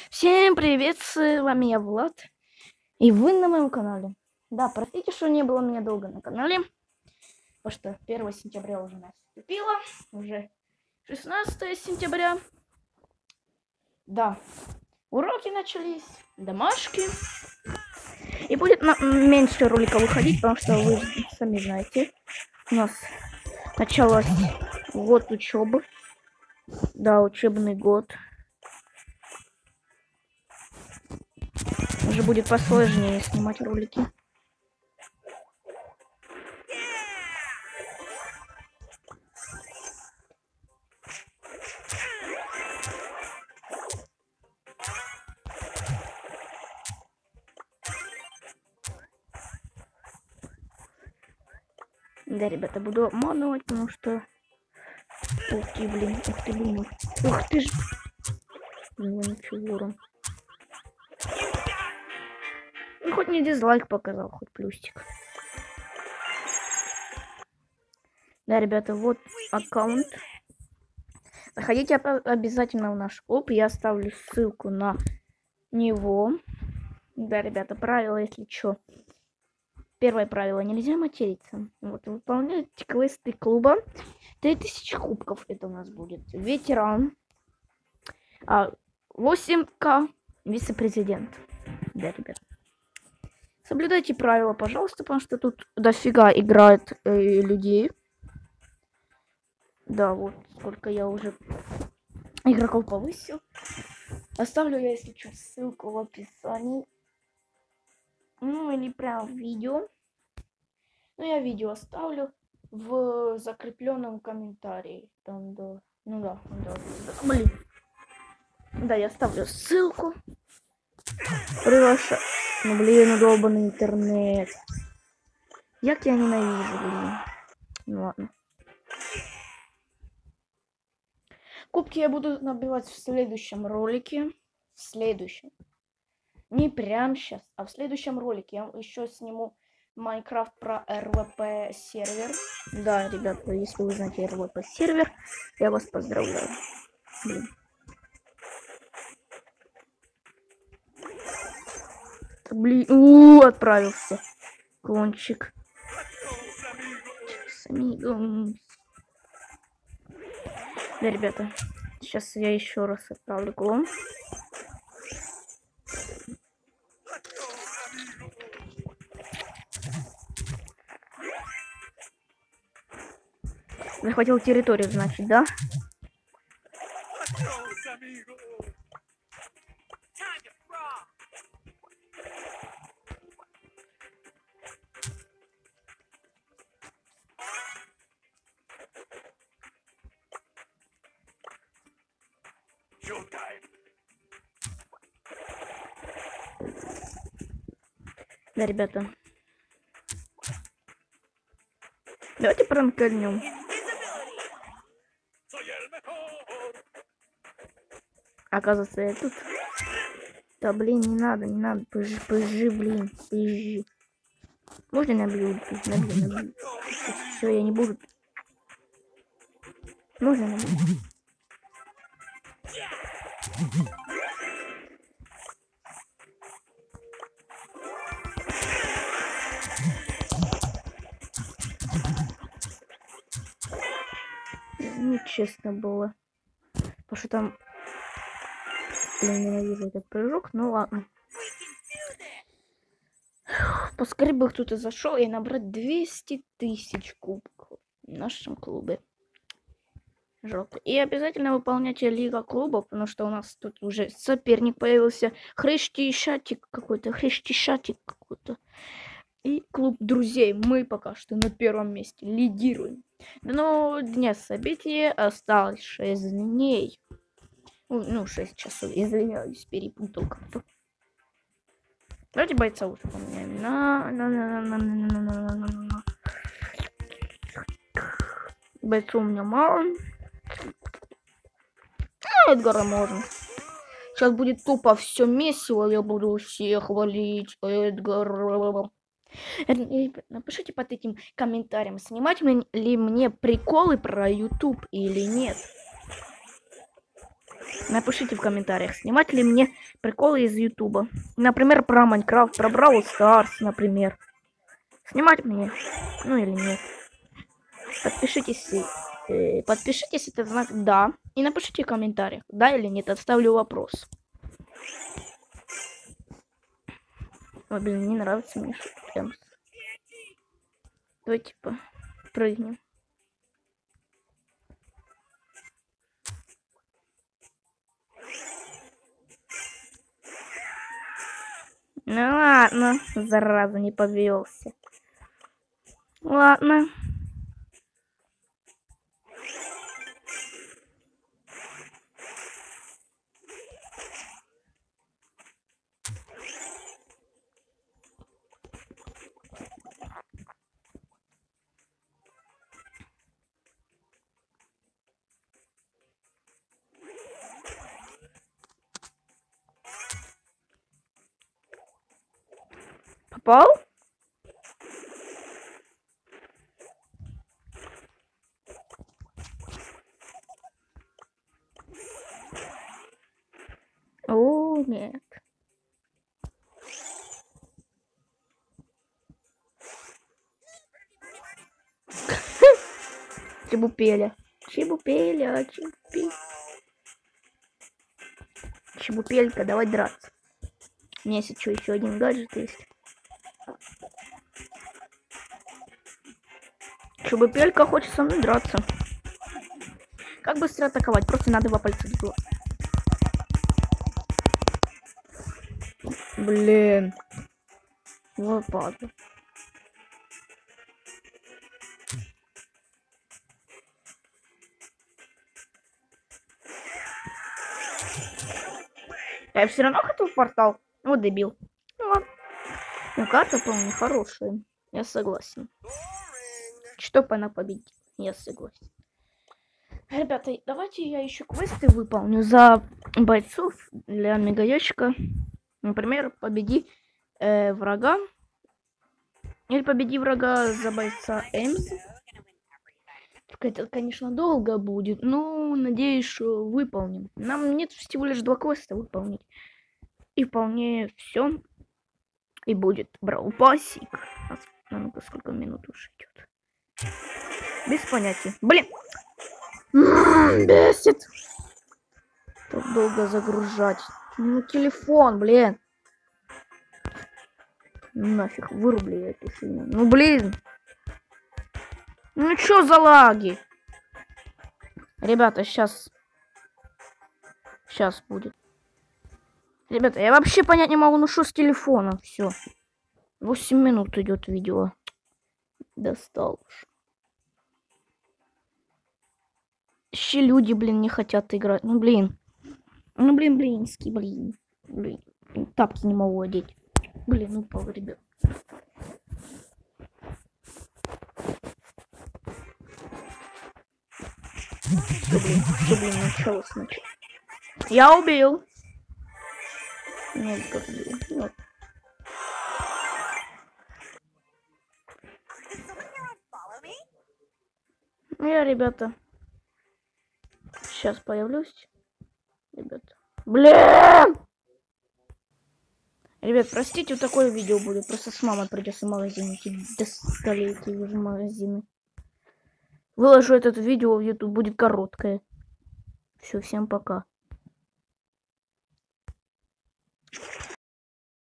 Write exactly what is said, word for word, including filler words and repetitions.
Всем привет, с вами я, Влад, и вы на моем канале. Да, простите, что не было меня долго на канале, потому что первого сентября уже наступило, уже шестнадцатое сентября. Да, уроки начались, домашки, и будет на меньше роликов выходить, потому что вы сами знаете, у нас началось год учебы, да, учебный год. Уже будет посложнее снимать ролики. Да, ребята, буду обманывать, потому что... Ух ты, блин, ух ты, блин, ух ты ж... Ну, ничего, ворон. Ну, хоть не дизлайк показал, хоть плюсик. Да, ребята, вот аккаунт. Заходите обязательно в наш клуб, я оставлю ссылку на него. Да, ребята, правило, если что. Первое правило, нельзя материться. Вот, выполняйте квесты клуба. три тысячи кубков это у нас будет. Ветеран. А, восемь ка вице-президент. Да, ребят. Соблюдайте правила, пожалуйста, потому что тут дофига играет э, людей. Да, вот сколько я уже игроков повысил. Оставлю я, если что, ссылку в описании. Ну, или прям в видео. Ну, я видео оставлю в закрепленном комментарии. Там, да. Ну да, да, да. Блин. Да, я оставлю ссылку. Приглашаю. Ну, блин, удобный интернет. Як я ненавижу, блин. Ну ладно. Кубки я буду набивать в следующем ролике. В следующем. Не прям сейчас, а в следующем ролике я еще сниму Майнкрафт про эр вэ пэ сервер. Да, ребята, если вы знаете эр вэ пэ сервер, я вас поздравляю. Блин. Блин, у, отправился. Кончик. С амигом. Да, ребята, сейчас я еще раз отправлю клон. Захватил территорию, значит, да? Да, ребята. Давайте пранканем. Оказывается, я тут. Да, блин, не надо, не надо. Пыжи, пыжи, блин, пыжи. Можно набью? Набью, набью. Все, я не буду. Можно набью? Нечестно было. Потому что там... Блин, ненавижу этот прыжок. Ну ладно. Поскорее бы кто-то зашел и набрать двести тысяч кубков в нашем клубе. Жалко. И обязательно выполняйте лига клубов, потому что у нас тут уже соперник появился. Хрещишатик какой-то. Хрещишатик какой-то. И клуб друзей. Мы пока что на первом месте лидируем. Но дня события осталось шесть дней. Ну, шесть часов. Извиняюсь, перепутал как-то. Давайте бойца лучше поменяем. На, на, на, на, на, на, на, на, на. Бойцу у меня мало. А, Эдгара можно. Сейчас будет тупо все месиво. Я буду всех хвалить. Эдгар. Напишите под этим комментарием, снимать ли мне приколы про YouTube или нет. Напишите в комментариях, снимать ли мне приколы из Ютуба. Например, про Майнкрафт, про Бравл Старс, например. Снимать мне? Ну или нет. Подпишитесь. Э, подпишитесь, это знак да. И напишите в комментариях, да или нет. Отставлю вопрос. Ой, блин, не нравится мне прям. Давай, типа, прыгнем. Ну ладно, зараза, не повелся. Ладно. Попал? О, нет. Чебупеля. Чебупеля, чебупель. Чебупелька, давай драться. У меня есть что, еще один гаджет есть. Чебупелька хочет со мной драться. Как быстро атаковать? Просто надо два пальца в глаз. Блин. Вот падла. Я все равно хотел в портал. Вот дебил. Ну ладно. Ну карта, по-моему, хорошая. Я согласен. Чтоб она победила. Я согласен. Ребята, давайте я еще квесты выполню за бойцов для мегаящика. Например, победи э, врага. Или победи врага за бойца Эмс. Это, конечно, долго будет, но надеюсь, что выполним. Нам нет всего лишь два квеста выполнить. И вполне все. И будет Брау Пасик. А ну-ка, сколько минут уже идет? Без понятия. Блин! Бесит! Так долго загружать. Ну, телефон, блин. Нафиг, вырубли я эту фигню. Ну, блин. Ну, чё за лаги? Ребята, сейчас... Сейчас будет. Ребята, я вообще понять не могу, ну что с телефона? Все. восемь минут идет видео. Достал уж. Еще люди, блин, не хотят играть. Ну, блин. Ну, блин, блинский, блин. Блин. Тапки не могу одеть. Блин, упал, ребят. Все, блин, все, блин, началось сначала. Я убил. Нет, как убил. Нет. Я, ребята, сейчас появлюсь. Ребята. Блин! Ребят, простите, вот такое видео будет. Просто с мамой придется в магазин идти. Достали эти уже магазины. Выложу это видео в YouTube, будет короткое. Все, всем пока.